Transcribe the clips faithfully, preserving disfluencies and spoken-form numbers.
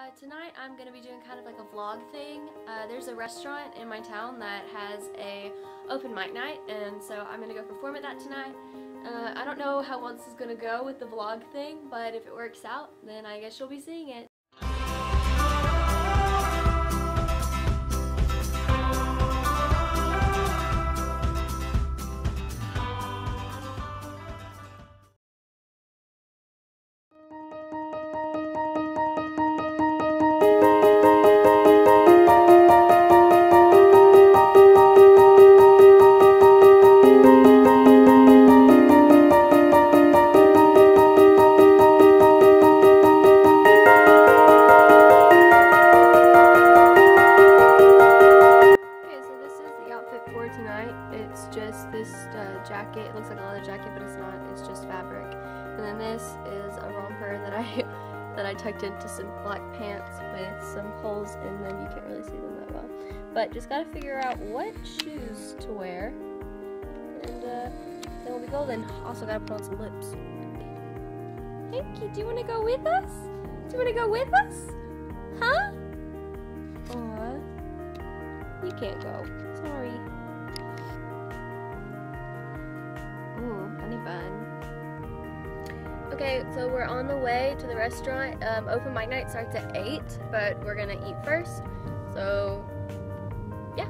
Uh, tonight I'm going to be doing kind of like a vlog thing. Uh, there's a restaurant in my town that has a open mic night, and so I'm going to go perform at that tonight. Uh, I don't know how well this is going to go with the vlog thing, but if it works out, then I guess you'll be seeing it. For tonight, it's just this uh, jacket. It looks like a leather jacket, but it's not. It's just fabric. And then this is a romper that I that I tucked into some black pants with some holes in them. You can't really see them that well, but just gotta figure out what shoes to wear, and uh, then we'll be golden. Also gotta put on some lips. Hanky, do you want to go with us? Do you want to go with us? Huh? Aw, you can't go. Sorry. Ooh, honey bun. Okay, so we're on the way to the restaurant. Um, open mic night starts at eight, but we're gonna eat first. So, yeah.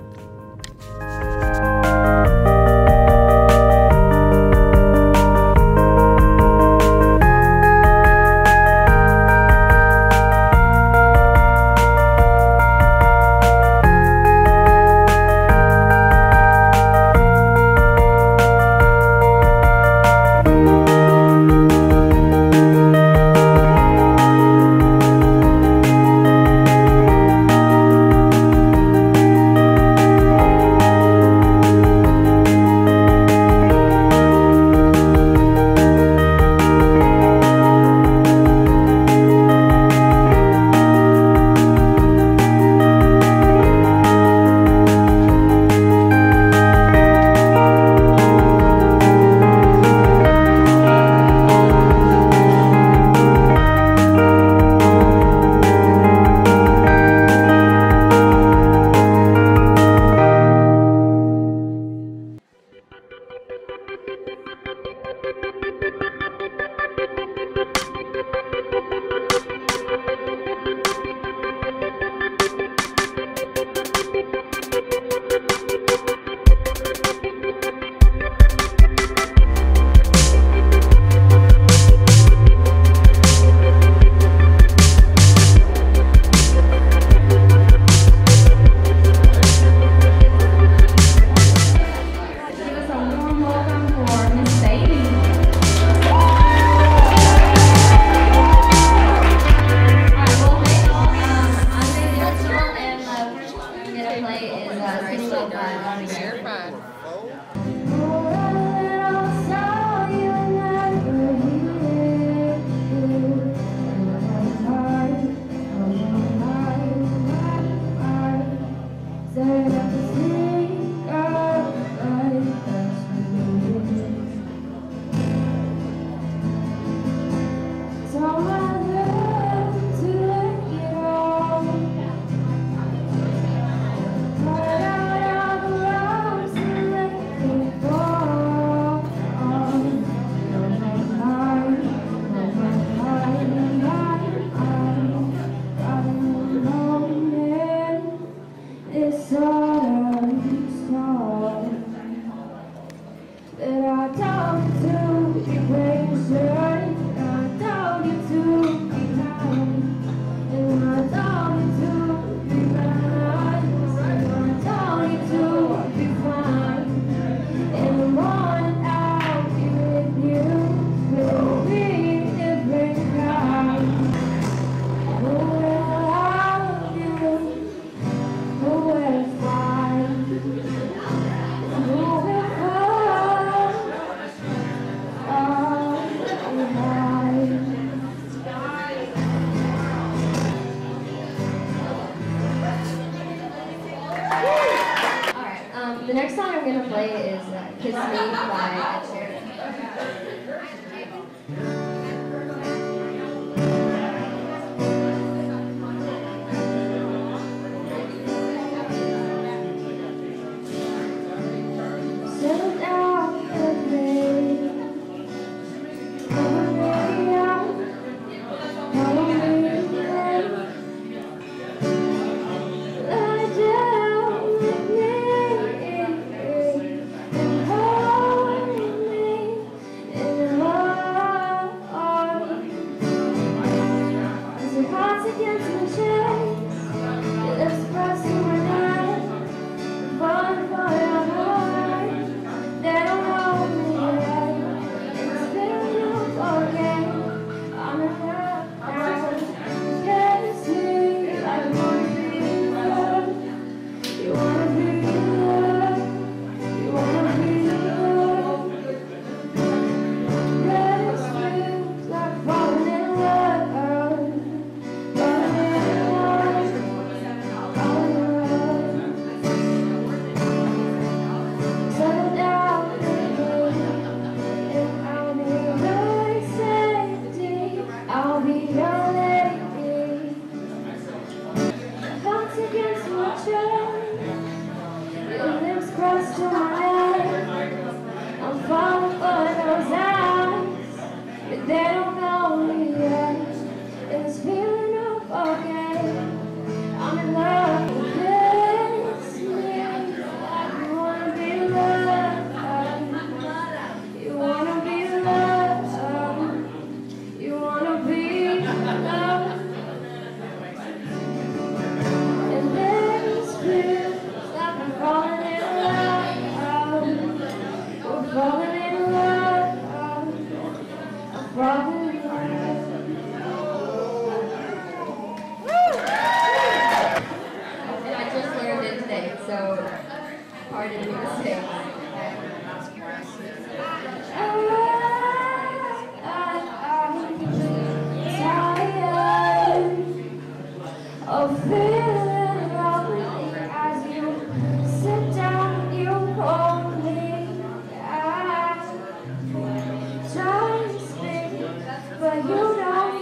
The next song I'm going to play is uh, Kiss Me by Ed Sheeran.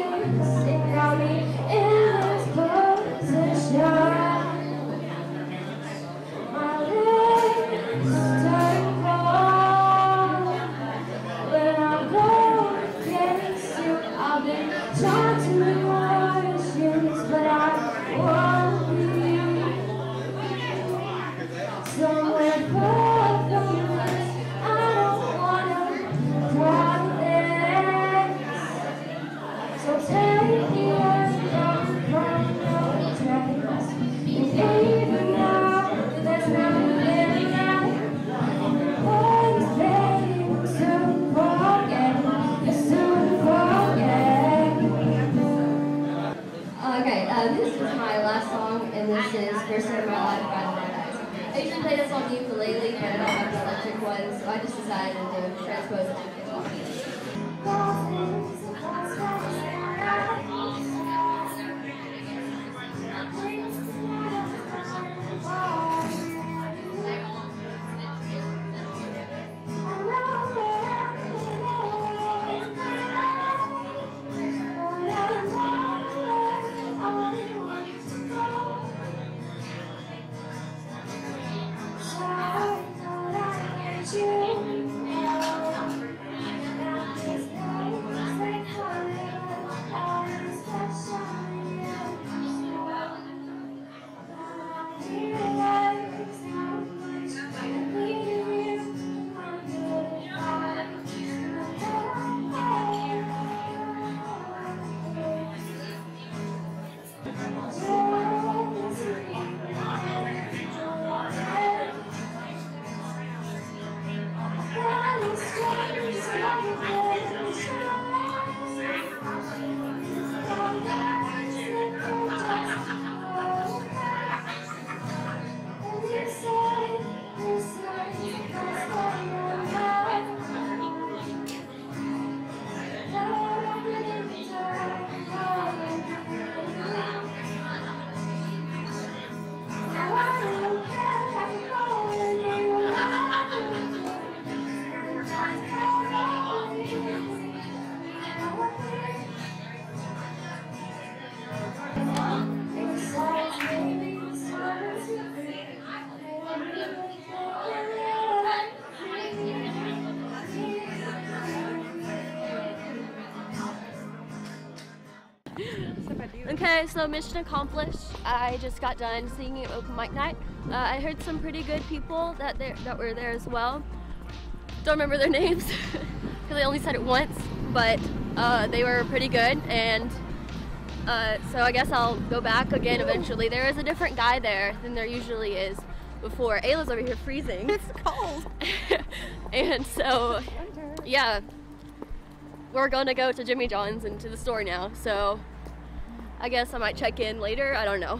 Okay, uh, this is my last song, and this is First Time in My Life by the Red. I usually play this on the ukulele, but I don't have the electric one, so I just decided to transpose it to guitar. Okay, so mission accomplished. I just got done singing at open mic night. Uh, I heard some pretty good people that there, that were there as well. Don't remember their names because I only said it once, but uh, they were pretty good, and uh, so I guess I'll go back again eventually. There is a different guy there than there usually is before. Ayla's over here freezing. It's cold. And so, yeah, we're gonna go to Jimmy John's and to the store now, so I guess I might check in later, I don't know.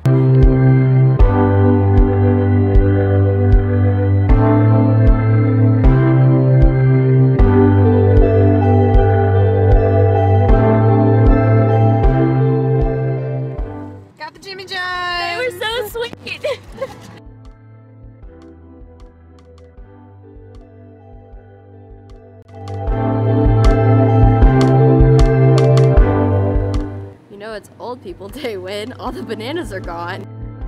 Got the Jimmy John's! They were so sweet! You know it's old people day when all the bananas are gone.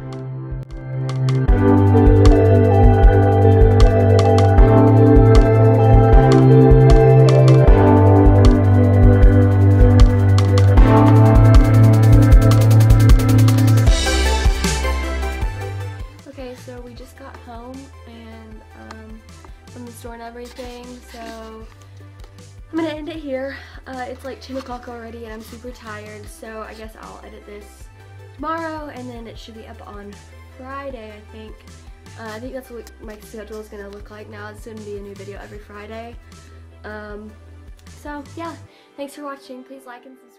Okay, so we just got home and um, from the store and everything, so I'm gonna end it here. Uh, it's like ten o'clock already and I'm super tired, so I guess I'll edit this tomorrow and then it should be up on Friday, I think. Uh, I think that's what my schedule is gonna look like now. It's gonna be a new video every Friday. Um, so yeah, thanks for watching. Please like and subscribe.